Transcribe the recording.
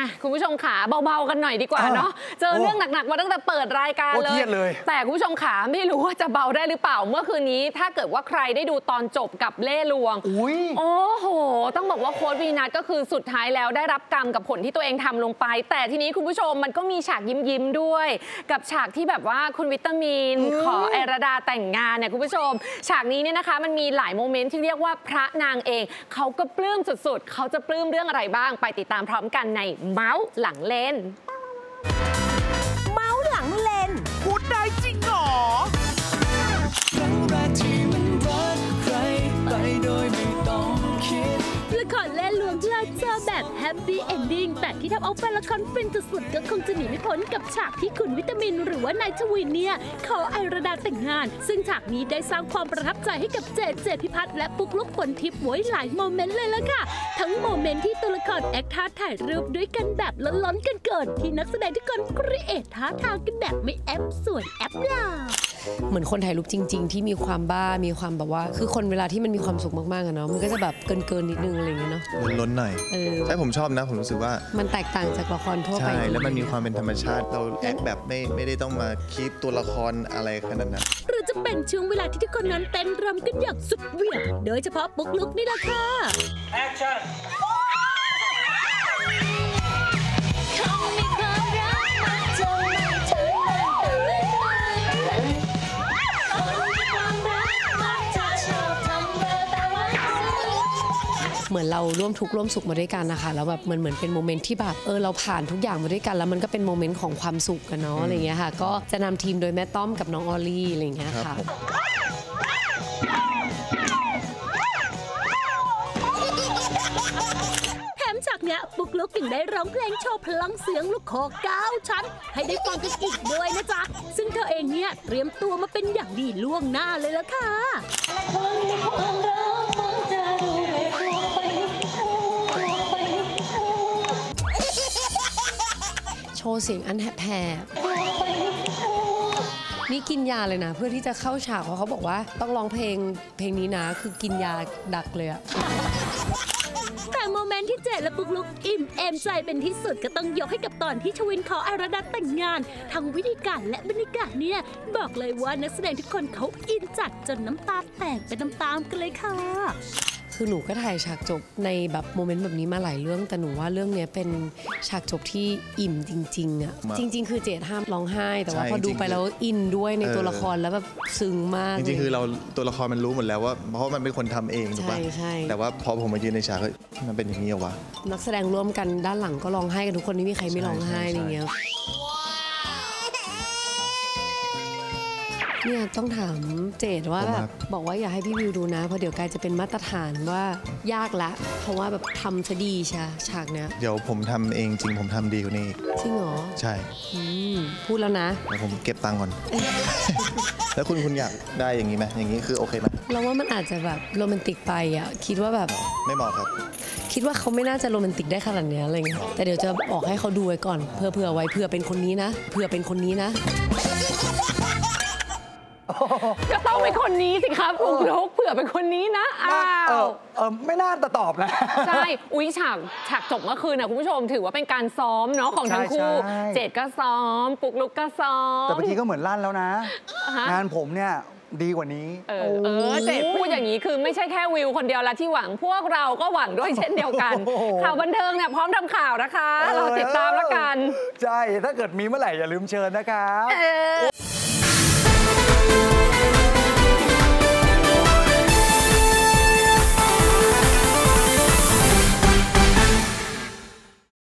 คุณผู้ชมขาเบาๆกันหน่อยดีกว่าเนาะเจอเรื่องหนักๆมาตั้งแต่เปิดรายการเลยแต่คุณผู้ชมขาไม่รู้ว่าจะเบาได้หรือเปล่าเมื่อคืนนี้ถ้าเกิดว่าใครได้ดูตอนจบกับเล่ห์ลวงโอ้โหต้องบอกว่าโค้ชวีนัทก็คือสุดท้ายแล้วได้รับกรรมกับผลที่ตัวเองทำลงไปแต่ทีนี้คุณผู้ชมมันก็มีฉากยิ้มด้วยกับฉากที่แบบว่าคุณวิตามินขอไอราดาแต่งงานเนี่ยคุณผู้ชมฉากนี้เนี่ยนะคะมันมีหลายโมเมนต์ที่เรียกว่าพระนางเองเขาก็ปลื้มสุดๆเขาจะปลื้มเรื่องอะไรบ้างไปติดตามพร้อมกันในเมาส์หลังเลนเมาส์หลังเลนพูดได้จริงหรอครั้งแรกที่มันรักใครไปโดยไม่ต้องคิดละครเล่ห์ลวงเพลิดเพลินแบบแฮปปี้เอนดิ้งแต่ที่ทำเอาแฟนละครฟินสุดๆก็คงจะหนีไม่พ้นกับฉากที่คุณวิตามินหรือว่านายชวินเนี่ยขอไอราดาแต่งงานซึ่งฉากนี้ได้สร้างความประทับใจให้กับเจพิพัฒน์และปุ๊กลุกฝนทิพย์ไว้หลายโมเมนต์เลยล่ะค่ะทั้งโมเมนต์ที่ตัวละครแอคท่าถ่ายรูปด้วยกันแบบล้นๆกันเกินที่นักแสดงทุกคนครีเอทท่าทางกันแบบไม่แอปสวยแอปหล่อเหมือนคนถ่ายรูปจริงๆที่มีความบ้ามีความแบบว่าคือคนเวลาที่มันมีความสุขมากๆอะเนาะมันก็จะแบบเกินนิดนึงอะไรอย่างเงี้ยเนาะล้นหน่อยใช่ผมชอบนะผมรู้สึกว่ามันแตกต่างจากละครทั่วไปใช่แล้วมันมีความเป็นธรรมชาติเราแอคแบบไม่ได้ต้องมาคีปตัวละครอะไรขนาดนั้นหรือจะเป็นช่วงเวลาที่ทุกคนนั้นเต้นรำกันอย่างสุดเหวี่ยงโดยเฉพาะปุ๊กลุกนี่แหละค่ะแอคชั่นเหมือนเราร่วมทุกข์ร่วมสุขมาด้วยกันนะคะแล้วแบบเหมือนเป็นโมเมนต์ที่แบบเราผ่านทุกอย่างมาด้วยกันแล้วมันก็เป็นโมเมนต์ของความสุขกันเนาะอะไรเงี้ยค่ะก็จะนำทีมโดยแม่ต้อมกับน้องออลลี่อะไรเงี้ยค่ะแถมจากเนี้ยปุ๊กลุกยังได้ร้องเพลงโชว์พลังเสียงลูกคอ9 ชั้นให้ได้ฟังกันอีกด้วยนะจ๊ะซึ่งเธอเองเนี่ยเตรียมตัวมาเป็นอย่างดีล่วงหน้าเลยละค่ะโชว์เสียงอันแหบนี่กินยาเลยนะเพื่อที่จะเข้าฉากเพราะเขาบอกว่าต้องร้องเพลงนี้นะคือกินยาดักเลยอะแต่โมเมนต์ที่เจและปุ๊กลุกอิ่มเอมใจเป็นที่สุดก็ต้องยกให้กับตอนที่ชวินขอไอราดาแต่งงานทั้งวิธีการและบรรยากาศเนี่ยบอกเลยว่านักแสดงทุกคนเขาอินจัดจนน้ำตาแตกไปตามๆกันเลยค่ะคือหนูก็ถ่ายฉากจบในแบบโมเมนต์แบบนี้มาหลายเรื่องแต่หนูว่าเรื่องนี้เป็นฉากจบที่อิ่มจริงๆอ่ะจริงๆคือเจดห้ามร้องไห้แต่ว่าพอดูไปแล้วอินด้วยในตัวละครแล้วแบบซึ้งมากจริงๆคือเราตัวละครมันรู้หมดแล้วว่าเพราะมันเป็นคนทำเองถูกปะแต่ว่าพอผมมายืนในฉากมันเป็นอย่างนี้วะนักแสดงร่วมกันด้านหลังก็ร้องไห้กันทุกคนไม่มีใครไม่ร้องไห้อะไรเงี้ยเนี่ยต้องถามเจดว่าแบบบอกว่าอยากให้พี่วิวดูนะเพราะเดี๋ยวกายจะเป็นมาตรฐานว่ายากละเพราะว่าแบบทำซะดีใช่ฉากเนี้ยเดี๋ยวผมทำเองจริงผมทำดีกว่านี้จริงเหรอใช่พูดแล้วนะเดี๋ยวผมเก็บตังค์ก่อน แล้วคุณอยากได้อย่างนี้ไหมอย่างนี้คือโอเคไหมเราว่ามันอาจจะแบบโรแมนติกไปอ่ะคิดว่าแบบไม่เหมาะครับคิดว่าเขาไม่น่าจะโรแมนติกได้ขนาดนี้อะไรเงี้ยแต่เดี๋ยวจะออกให้เขาดูไว้ก่อนเผื่อไว้เผื่อเป็นคนนี้นะเผื่อเป็นคนนี้นะก็ต้องเป็นคนนี้สิครับปุ๊กลุกเผื่อเป็นคนนี้นะไม่น่าจะตอบนะใช่อุ๊ยฉากจบเมื่อคืนนะคุณผู้ชมถือว่าเป็นการซ้อมเนาะของทั้งคู่เจดก็ซ้อมปุ๊กลุกก็ซ้อมแต่บางทีก็เหมือนลั่นแล้วนะงานผมเนี่ยดีกว่านี้เจดพูดอย่างนี้คือไม่ใช่แค่วิวคนเดียวละที่หวังพวกเราก็หวังด้วยเช่นเดียวกันข่าวบันเทิงเนี่ยพร้อมทำข่าวนะคะเราติดตามแล้วกันใช่ถ้าเกิดมีเมื่อไหร่อย่าลืมเชิญนะครับ